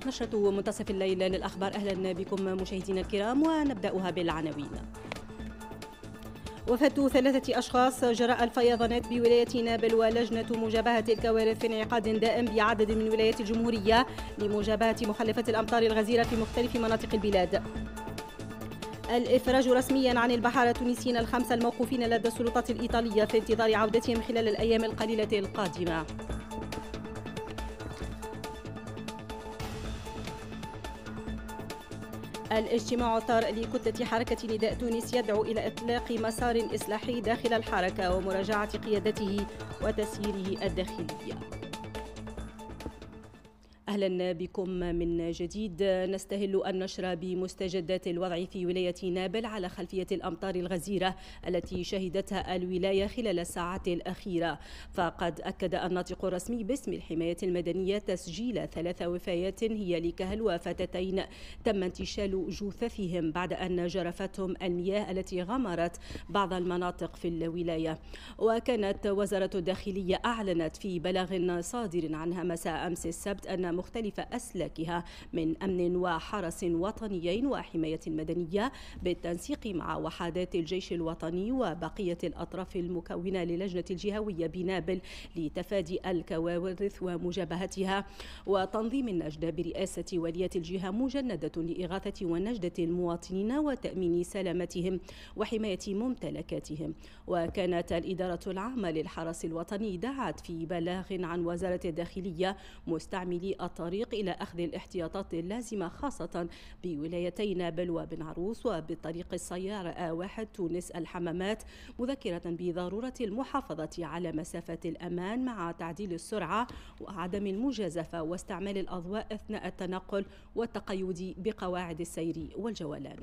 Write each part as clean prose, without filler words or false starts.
نشرة منتصف الليل للأخبار. أهلا بكم مشاهدينا الكرام، ونبدأها بالعناوين. وفاة 3 أشخاص جراء الفيضانات بولاية نابل، ولجنة مجابهة الكوارث في انعقاد دائم بعدد من ولايات الجمهورية لمجابهة مخلفات الأمطار الغزيرة في مختلف مناطق البلاد. الإفراج رسميا عن البحارة التونسيين ال5 الموقوفين لدى السلطات الإيطالية في انتظار عودتهم خلال الأيام القليلة القادمة. الاجتماع الثار لكتلة حركة نداء تونس يدعو إلى إطلاق مسار إصلاحي داخل الحركة ومراجعة قيادته وتسييره الداخلي. أهلا بكم من جديد. نستهل النشر بمستجدات الوضع في ولاية نابل على خلفية الأمطار الغزيرة التي شهدتها الولاية خلال الساعات الأخيرة. فقد أكد الناطق الرسمي باسم الحماية المدنية تسجيل 3 وفيات هي لكهل وفتاتين تم انتشال جثثهم بعد أن جرفتهم المياه التي غمرت بعض المناطق في الولاية. وكانت وزارة الداخلية أعلنت في بلاغ صادر عنها مساء أمس السبت أن مختلف أسلاكها من أمن وحرس وطنيين وحماية مدنية بالتنسيق مع وحدات الجيش الوطني وبقية الأطراف المكونة للجنة الجهوية بنابل لتفادي الكوارث ومجابهتها وتنظيم النجدة برئاسة ولية الجهة مجندة لإغاثة ونجدة المواطنين وتأمين سلامتهم وحماية ممتلكاتهم. وكانت الإدارة العامة للحرس الوطني دعت في بلاغ عن وزارة الداخلية مستعملي الطريق إلى أخذ الاحتياطات اللازمة خاصة بولايتي نابل وبن عروس وبالطريق السيار A1 تونس الحمامات، مذكرة بضرورة المحافظة على مسافة الأمان مع تعديل السرعة وعدم المجازفة واستعمال الأضواء أثناء التنقل والتقيد بقواعد السير والجولان.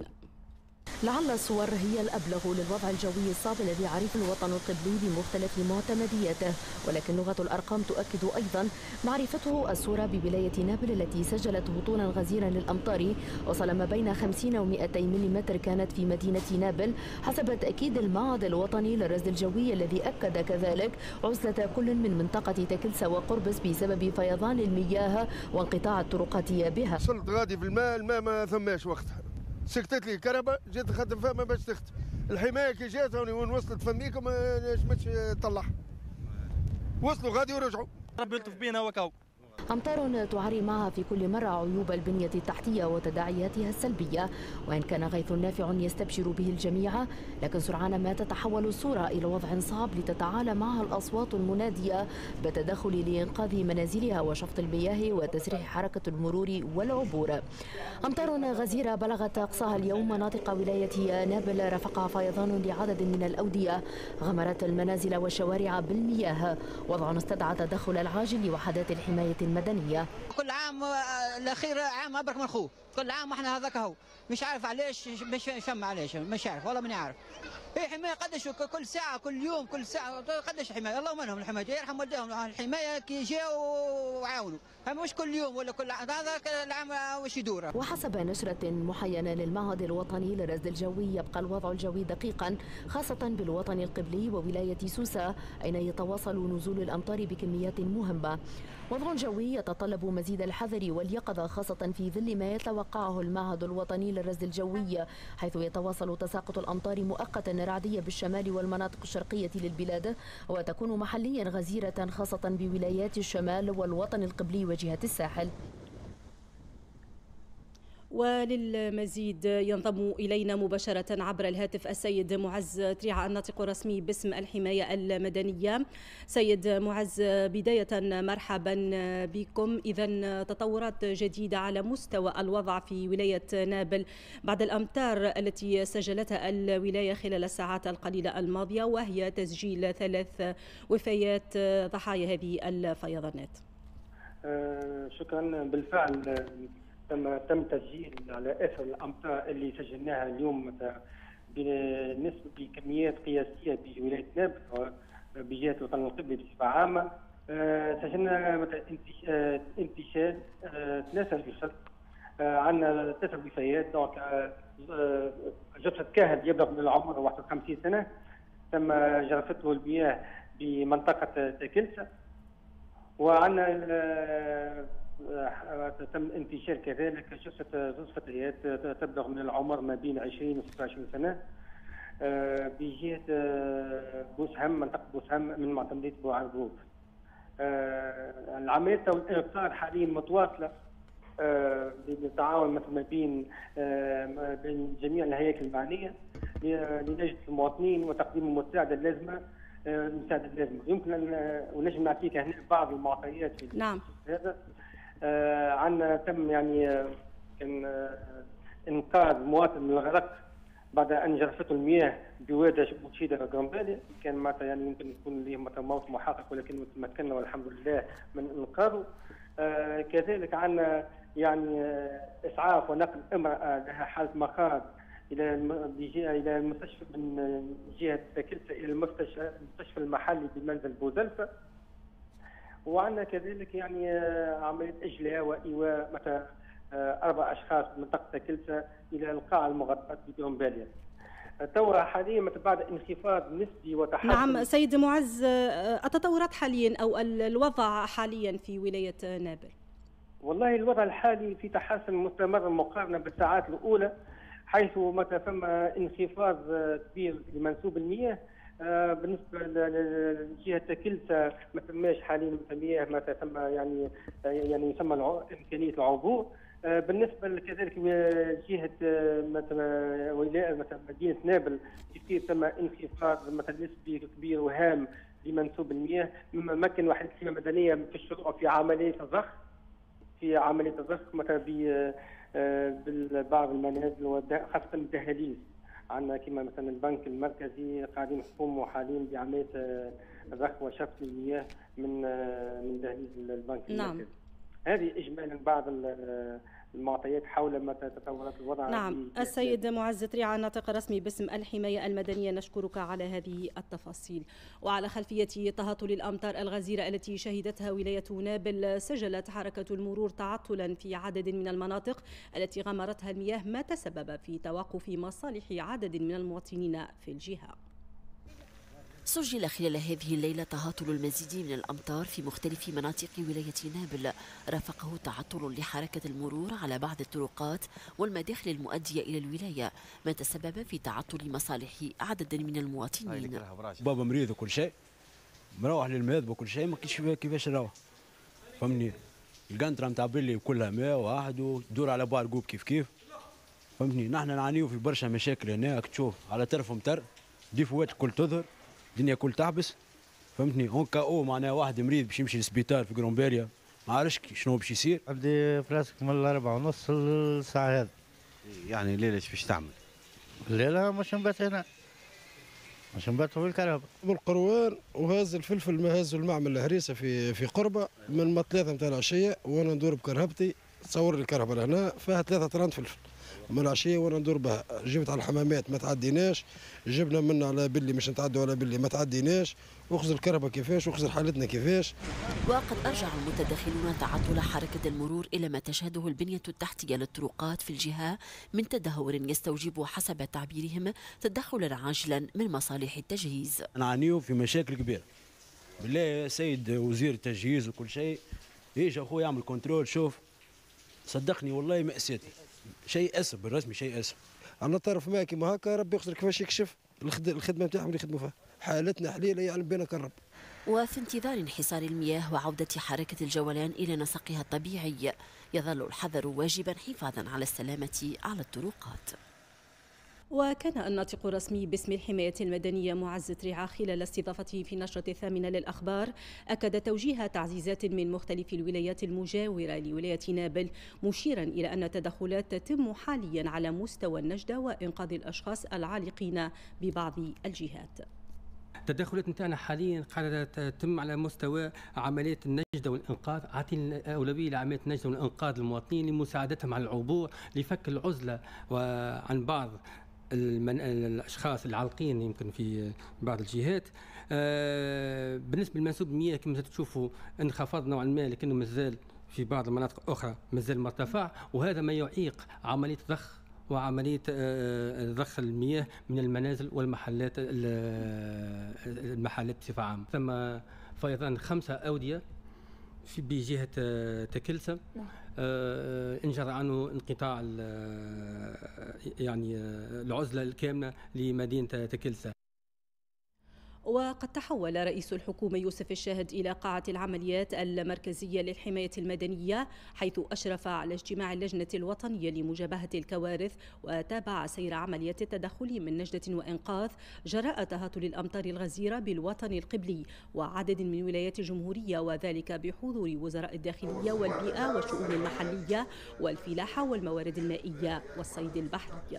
لعل الصور هي الأبلغ للوضع الجوي الصعب الذي يعرف الوطن القبلي بمختلف معتمدياته، ولكن لغة الأرقام تؤكد أيضا معرفته الصورة بولاية نابل التي سجلت هطولا غزيرا للأمطار وصل ما بين 50 و200 ملم كانت في مدينة نابل حسب تأكيد المعهد الوطني للرصد الجوي، الذي أكد كذلك عزلة كل من منطقة تكلسة وقربس بسبب فيضان المياه وانقطاع الطرقات بها. وصلت غادي في الماء ما ثماش وقتها، سكتت لي الكهرباء، جيت نخدم فيها ما باش تخت. الحمايه كي جات هوني وين وصلت فميكم ما نجمتش تطلعها، وصلوا غادي ورجعوا. ربي يلطف بينا وكاو. أمطار تعري معها في كل مرة عيوب البنية التحتية وتداعياتها السلبية، وإن كان غيث نافع يستبشر به الجميع، لكن سرعان ما تتحول الصورة إلى وضع صعب لتتعالى معها الأصوات المنادية بالتدخل لإنقاذ منازلها وشفط المياه وتسريع حركة المرور والعبور. أمطار غزيرة بلغت أقصاها اليوم مناطق ولاية نابل، رافقها فيضان لعدد من الأودية غمرت المنازل والشوارع بالمياه، وضع استدعى تدخل العاجل لوحدات الحماية المدنية. كل عام الأخير عام أبرك من أخوه، كل عام احنا هذاك هو مش عارف علاش، مش فاهم علاش، مش عارف والله ماني عارف. هي حماية قداش كل ساعة كل يوم كل ساعة قداش حماية، اللهم منهم الحماية يرحم والديهم، الحماية كي جاوا وعاونوا، مش كل يوم ولا كل هذا العام واش يدور. وحسب نشرة محينة للمعهد الوطني للرصد الجوي يبقى الوضع الجوي دقيقا خاصة بالوطن القبلي وولاية سوسة أين يتواصل نزول الأمطار بكميات مهمة. وضع جوي يتطلب مزيد الحذر واليقظة خاصة في ظل ما يتوقعه المعهد الوطني للرصد الجوي، حيث يتواصل تساقط الأمطار مؤقتا رعدية بالشمال والمناطق الشرقية للبلاد، وتكون محليا غزيرة خاصة بولايات الشمال والوطن القبلي وجهة الساحل. وللمزيد ينضم إلينا مباشرة عبر الهاتف السيد معز تريعة الناطق الرسمي باسم الحماية المدنية. سيد معز، بداية مرحبا بكم. إذا تطورات جديدة على مستوى الوضع في ولاية نابل بعد الأمطار التي سجلتها الولاية خلال الساعات القليلة الماضية، وهي تسجيل 3 وفيات ضحايا هذه الفيضانات. شكرا. بالفعل تم تسجيل على اثر الامطار اللي سجلناها اليوم بنسبه بكميات قياسيه بولايه نابل وبجهه الوطن القبلي بصفه عامه. سجلنا مثلا انتشال 3 جثث، عندنا 3 وفيات. دونك جثة كاهل يبلغ من العمر 51 سنه تم جرفته المياه بمنطقه تكلسة، وعندنا تم انتشار كذلك جثث فتيات تبلغ من العمر ما بين 20 و 26 سنه بجهه بوسهم، منطقه بوسهم من معتمديه بوعربوب. العمليات والانقاذ حاليا متواصله بالتعاون مثل ما بين جميع الهياكل المعنيه لنجد المواطنين وتقديم المساعده اللازمه. يمكن ان ونجم نعطيك هنا بعض المعطيات في نعم. هذا. عندنا تم يعني كان انقاذ مواطن من الغرق بعد ان جرفته المياه بوادي بوتشيدا غرامبالي. كان معناتها يعني يمكن يكون له موت محقق، ولكن تمكنا والحمد لله من انقاذه. كذلك عندنا يعني اسعاف ونقل امراه لها حاله مخاض الى المستشفى من جهه كلسة الى المستشفى المحلي بمنزل بوزلفه. وعندنا كذلك يعني عمليه اجلاء وايواء مثلا 4 اشخاص من منطقه كلسة الى القاعه المغطاه بغرامباليا. توا حاليا بعد انخفاض نسبي وتحسن. نعم سيد معز، التطورات حاليا او الوضع حاليا في ولايه نابل؟ والله الوضع الحالي في تحسن مستمر مقارنه بالساعات الاولى، حيث متى ثم انخفاض كبير لمنسوب المياه. بالنسبه لجهه كلسة ما ثماش حاليا مياه، ما ثم يعني يسمى امكانيه العبور. بالنسبه كذلك جهه مثلا ولايه مثلا مدينه نابل يصير ثم انخفاض مثلا نسبي كبير وهام لمنسوب المياه، مما مكن واحد الحمايه المدنيه في الشروع في عمليه الضخ مثلا ببعض المنازل وخاصه الدهاليز. عندنا كما مثلا البنك المركزي قاعدين يقوموا حاليا بعمليه ضخ وشفط المياه من دهاليز البنك المركزي. هذه اجمالا بعض المعطيات حول متى تطورات الوضع. نعم. السيد معز تريعة، ناطق رسمي باسم الحماية المدنية، نشكرك على هذه التفاصيل. وعلى خلفية تهطل الأمطار الغزيرة التي شهدتها ولاية نابل، سجلت حركة المرور تعطلا في عدد من المناطق التي غمرتها المياه، ما تسبب في توقف مصالح عدد من المواطنين في الجهة. سجل خلال هذه الليلة تهاطل المزيد من الأمطار في مختلف مناطق ولاية نابل، رافقه تعطل لحركة المرور على بعض الطرقات والمداخل المؤدية إلى الولاية، ما تسبب في تعطل مصالح عدد من المواطنين. بابا مريض وكل شيء، مروح للماذ وكل شيء، ما كاينش كيفاش نروح، فهمني. القنطرة نتاع بلي كلها ماء واحد ودور على بارقوب كيف فهمتني. نحن نعانيو في برشا مشاكل هناك، تشوف على طرف مطر، ديفوات كل تظهر، الدنيا كل تحبس، فهمتني. هون كاو معناها واحد مريض باش يمشي للسبيطار في غرامباليا، ما عارفش شنو باش يصير. عبدي فراسك من 4:30 للساعة هذه. يعني الليلة ايش باش تعمل؟ الليلة مش نبات هنا، مش نبات في الكهرباء. بالقروان وهاز الفلفل ما هاز المعمل الهريسة في قربة من ما 3 نتاع العشية، وانا ندور بكرهبتي. تصور الكرهبة لهنا فيها 3 طران فلفل من العشيه وانا ندور بها. جبت على الحمامات ما تعديناش، جبنا منا على بلي مش نتعدوا على بلي ما تعديناش، وخذ الكرهبه كيفاش وخذ حالتنا كيفاش. وقد أرجع المتداخلون تعطل حركة المرور إلى ما تشهده البنية التحتية للطرقات في الجهة من تدهور يستوجب حسب تعبيرهم تدخلا عاجلا من مصالح التجهيز. نعانيو في مشاكل كبيرة بالله يا سيد وزير التجهيز وكل شيء، يجي اخويا يعمل كنترول. شوف صدقني والله مأساتي، شيء اسف بالرسمي، شيء اسف. انا طرف ما كيما هكا ربي يقدر كيفاش يكشف الخدمه نتاعهم اللي يخدموا فيها. حالتنا حليله يعلم بينك الرب. وفي انتظار انحسار المياه وعودة حركة الجولان إلى نسقها الطبيعي، يظل الحذر واجبا حفاظا على السلامة على الطرقات. وكان الناطق الرسمي باسم الحماية المدنية معز تريعة خلال استضافته في النشرة 8 للأخبار أكد توجيه تعزيزات من مختلف الولايات المجاورة لولاية نابل، مشيرا إلى أن التدخلات تتم حاليا على مستوى النجدة وإنقاذ الأشخاص العالقين ببعض الجهات. التدخلات نتاعنا حاليا قاعده تتم على مستوى عمليه النجده والانقاذ، عاطين اولويه لعمليه النجده والانقاذ للمواطنين لمساعدتهم على العبور، لفك العزله وعن بعض الاشخاص العالقين يمكن في بعض الجهات. بالنسبه لمنسوب المياه كما تشوفوا انخفض نوعا ما، لكنه مازال في بعض المناطق الاخرى مازال مرتفع، وهذا ما يعيق عمليه ضخ وعمليه ضخ المياه من المنازل والمحلات بصفه عامه. ثم فيضان 5 اوديه في بجهة تكلسة انجرى عنه انقطاع يعني العزلة الكاملة لمدينة تكلسة. وقد تحول رئيس الحكومة يوسف الشاهد إلى قاعة العمليات المركزية للحماية المدنية، حيث أشرف على اجتماع اللجنة الوطنية لمجابهة الكوارث وتابع سير عمليات التدخل من نجدة وإنقاذ جراء تهاطل الأمطار الغزيرة بالوطن القبلي وعدد من ولايات الجمهورية، وذلك بحضور وزراء الداخلية والبيئة والشؤون المحلية والفلاحة والموارد المائية والصيد البحري.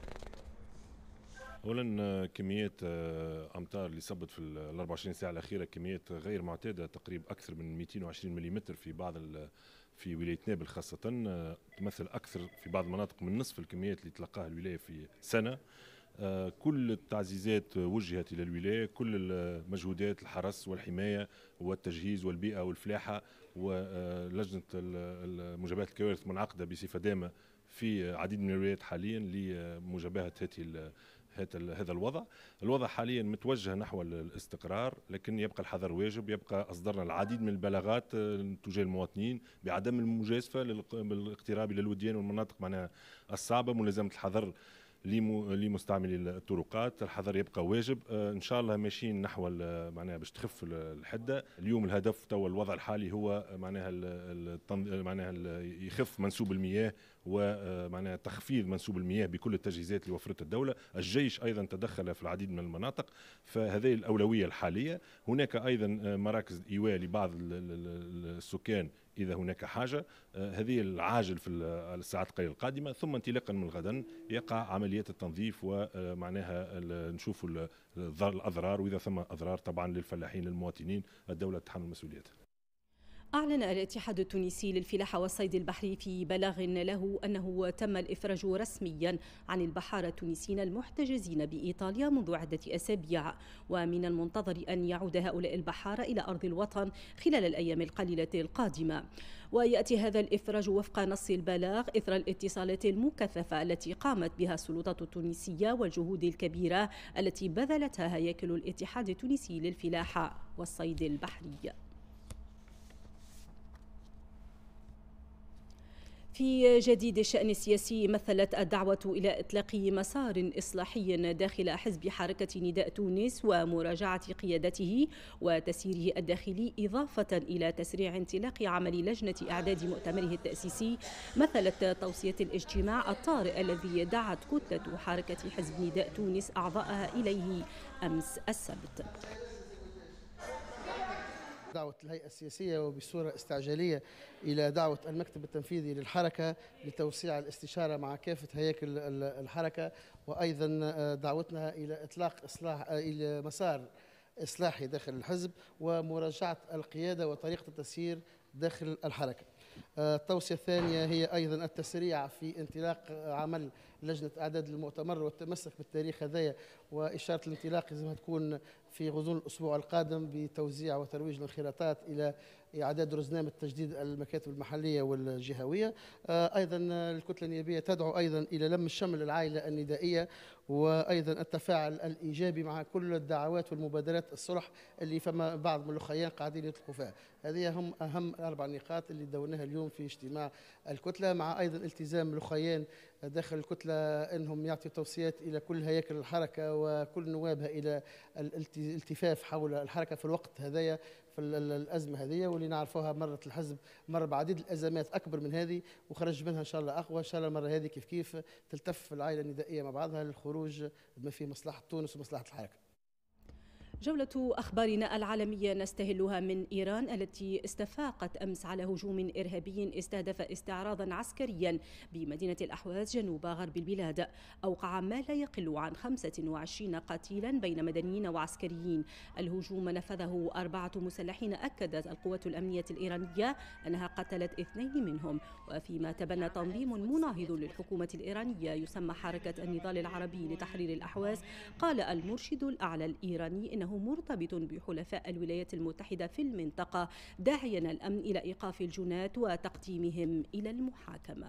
اولا كميات امطار اللي صبت في ال 24 ساعه الاخيره كميات غير معتاده، تقريبا اكثر من 220 ملم في في ولايه نابل خاصه، تمثل اكثر في بعض المناطق من نصف الكميات اللي تلقاها الولايه في سنه. كل التعزيزات وجهت الى الولايه، كل المجهودات الحرس والحمايه والتجهيز والبيئه والفلاحه ولجنه مجابهه الكوارث منعقده بصفه دائمه في عديد من الولايات حاليا لمجابهه هذا الوضع حاليا متوجه نحو الاستقرار، لكن يبقى الحذر واجب. يبقى أصدرنا العديد من البلاغات تجاه المواطنين بعدم المجازفة بالاقتراب إلى الوديان والمناطق معناها الصعبة، ملازمة الحذر لمستعملي الطرقات. الحذر يبقى واجب. ان شاء الله ماشيين نحو معناها باش تخف الحده. اليوم الهدف تو الوضع الحالي هو معناها يخف منسوب المياه ومعناها تخفيض منسوب المياه بكل التجهيزات اللي وفرتها الدوله. الجيش ايضا تدخل في العديد من المناطق، فهذه الاولويه الحاليه. هناك ايضا مراكز ايواء لبعض السكان إذا هناك حاجة. هذه العاجل في الساعات القليلة القادمة، ثم انطلاقا من غدا يقع عمليات التنظيف ومعناها نشوف الأضرار، وإذا ثم أضرار طبعا للفلاحين للمواطنين الدولة تتحمل مسؤوليتها. أعلن الاتحاد التونسي للفلاحة والصيد البحري في بلاغ له أنه تم الإفراج رسميا عن البحارة التونسيين المحتجزين بإيطاليا منذ عدة أسابيع، ومن المنتظر أن يعود هؤلاء البحارة إلى أرض الوطن خلال الأيام القليلة القادمة. ويأتي هذا الإفراج وفق نص البلاغ إثر الاتصالات المكثفة التي قامت بها السلطات التونسية والجهود الكبيرة التي بذلتها هياكل الاتحاد التونسي للفلاحة والصيد البحري. في جديد الشأن السياسي، مثلت الدعوة إلى إطلاق مسار إصلاحي داخل حزب حركة نداء تونس ومراجعة قيادته وتسييره الداخلي، إضافة إلى تسريع انطلاق عمل لجنة إعداد مؤتمره التأسيسي، مثلت توصية الاجتماع الطارئ الذي دعت كتلة حركة حزب نداء تونس أعضاءها إليه أمس السبت. دعوة الهيئة السياسية وبصورة استعجالية إلى دعوة المكتب التنفيذي للحركة لتوسيع الاستشارة مع كافة هياكل الحركة، وأيضا دعوتنا إلى إطلاق إلى مسار إصلاحي داخل الحزب ومراجعة القيادة وطريقة التسيير داخل الحركة. التوصية الثانية هي أيضا التسريع في انطلاق عمل لجنة إعداد المؤتمر والتمسك بالتاريخ هذايا، وإشارة الانطلاق لازم تكون في غضون الأسبوع القادم بتوزيع وترويج الانخراطات إلى إعداد رزنامة تجديد المكاتب المحلية والجهوية. أيضا الكتلة النيابية تدعو أيضا إلى لم الشمل العائلة الندائية، وأيضا التفاعل الإيجابي مع كل الدعوات والمبادرات الصلح اللي فما بعض من الأخيان قاعدين يطلقوا فيها. هذه هم أهم 4 نقاط اللي دوناها اليوم في اجتماع الكتلة، مع أيضا التزام الأخيان داخل الكتلة أنهم يعطوا توصيات إلى كل هياكل الحركة وكل نوابها إلى الالتفاف حول الحركة في الوقت هذايا في الأزمة هذه، واللي نعرفوها مرت الحزب مر بعديد الأزمات أكبر من هذه وخرج منها إن شاء الله أقوى. إن شاء الله المرة هذه كيف تلتف العائلة الندائية مع بعضها للخروج بما فيه مصلحة تونس ومصلحة الحركة. جولة أخبارنا العالمية نستهلها من إيران التي استفاقت أمس على هجوم إرهابي استهدف استعراضا عسكريا بمدينة الأحواز جنوب غرب البلاد، أوقع ما لا يقل عن 25 قتيلا بين مدنيين وعسكريين. الهجوم نفذه 4 مسلحين، أكدت القوات الأمنية الإيرانية أنها قتلت 2 منهم. وفيما تبنى تنظيم مناهض للحكومة الإيرانية يسمى حركة النضال العربي لتحرير الأحواز، قال المرشد الأعلى الإيراني إنه مرتبط بحلفاء الولايات المتحدة في المنطقة، داعيا الأمن إلى إيقاف الجنات وتقديمهم إلى المحاكمة.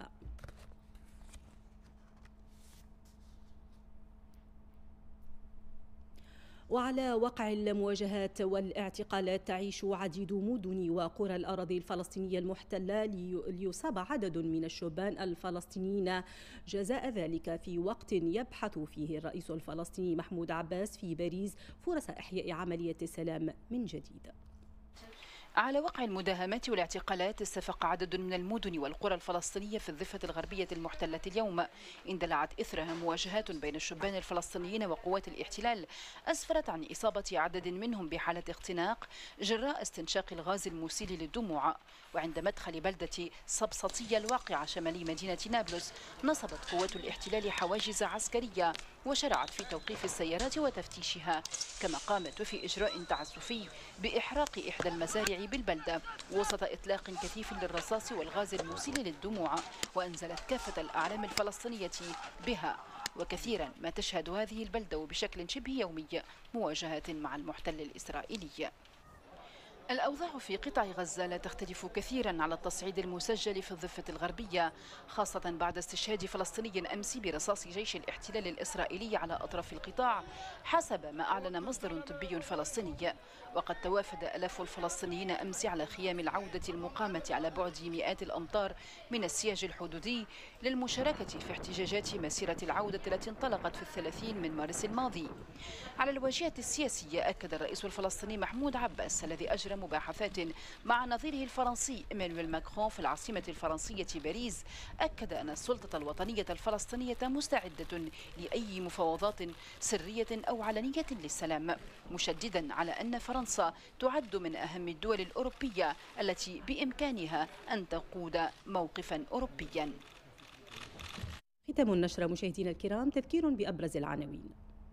وعلى وقع المواجهات والاعتقالات تعيش عديد مدن وقرى الأراضي الفلسطينية المحتلة ليصاب عدد من الشبان الفلسطينيين جزاء ذلك في وقت يبحث فيه الرئيس الفلسطيني محمود عباس في باريس فرص إحياء عملية السلام من جديد. على وقع المداهمات والاعتقالات استفاق عدد من المدن والقرى الفلسطينية في الضفة الغربية المحتلة اليوم، اندلعت إثرها مواجهات بين الشبان الفلسطينيين وقوات الاحتلال أسفرت عن إصابة عدد منهم بحالة اختناق جراء استنشاق الغاز المسيل للدموع. وعند مدخل بلدة سبسطية الواقعة شمالي مدينة نابلس نصبت قوات الاحتلال حواجز عسكرية وشرعت في توقيف السيارات وتفتيشها، كما قامت في إجراء تعسفي بإحراق إحدى المزارع بالبلدة وسط إطلاق كثيف للرصاص والغاز المسيل للدموع، وأنزلت كافة الأعلام الفلسطينية بها. وكثيرا ما تشهد هذه البلدة بشكل شبه يومي مواجهات مع المحتل الإسرائيلي. الأوضاع في قطاع غزة لا تختلف كثيرا على التصعيد المسجل في الضفة الغربية، خاصة بعد استشهاد فلسطيني أمس برصاص جيش الاحتلال الإسرائيلي على أطراف القطاع حسب ما أعلن مصدر طبي فلسطيني. وقد توافد آلاف الفلسطينيين أمس على خيام العودة المقامة على بعد مئات الأمتار من السياج الحدودي للمشاركة في احتجاجات مسيرة العودة التي انطلقت في 30 من مارس الماضي. على الواجهة السياسية أكد الرئيس الفلسطيني محمود عباس الذي أجرى مباحثات مع نظيره الفرنسي إيمانويل ماكرون في العاصمة الفرنسية باريس، أكد أن السلطة الوطنية الفلسطينية مستعدة لأي مفاوضات سرية أو علنية للسلام، مشددا على أن فرنسا تعد من أهم الدول الأوروبية التي بإمكانها أن تقود موقفا أوروبيا. ختام النشرة مشاهدينا الكرام، تذكير بأبرز العناوين.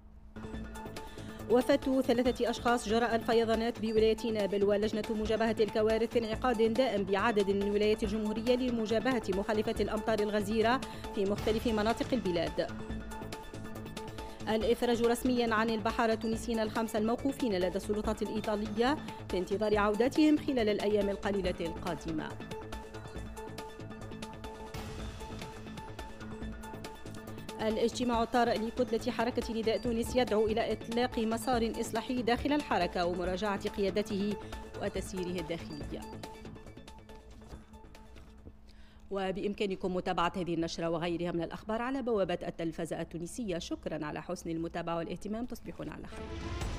وفاة 3 أشخاص جراء الفيضانات بولاية نابل، ولجنة مجابهة الكوارث في انعقاد دائم بعدد من ولايات الجمهورية لمجابهة مخالفة الأمطار الغزيرة في مختلف مناطق البلاد. الإفراج رسميا عن البحارة التونسيين ال5 الموقوفين لدى السلطات الإيطالية في انتظار عودتهم خلال الأيام القليلة القادمة. الاجتماع الطارئ لكتلة حركة نداء تونس يدعو إلى إطلاق مسار إصلاحي داخل الحركة ومراجعة قيادته وتسييره الداخلي. وبإمكانكم متابعة هذه النشرة وغيرها من الأخبار على بوابة التلفزة التونسية. شكرا على حسن المتابعة والاهتمام، تصبحون على خير.